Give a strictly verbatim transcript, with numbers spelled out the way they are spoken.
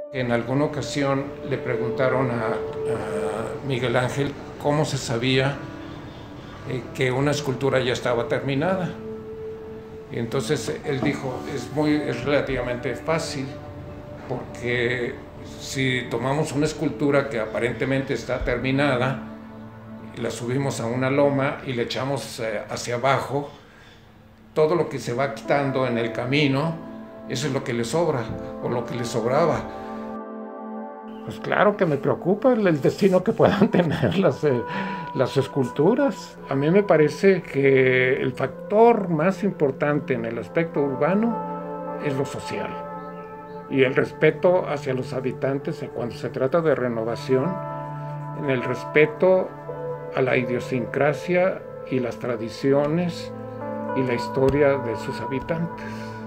En alguna ocasión le preguntaron a, a Miguel Ángel cómo se sabía eh, que una escultura ya estaba terminada. Y entonces él dijo, es, muy, es relativamente fácil, porque si tomamos una escultura que aparentemente está terminada, la subimos a una loma y le echamos eh, hacia abajo, todo lo que se va quitando en el camino, eso es lo que le sobra, o lo que le sobraba. Pues claro que me preocupa el destino que puedan tener las, eh, las esculturas. A mí me parece que el factor más importante en el aspecto urbano es lo social y el respeto hacia los habitantes cuando se trata de renovación, en el respeto a la idiosincrasia y las tradiciones y la historia de sus habitantes.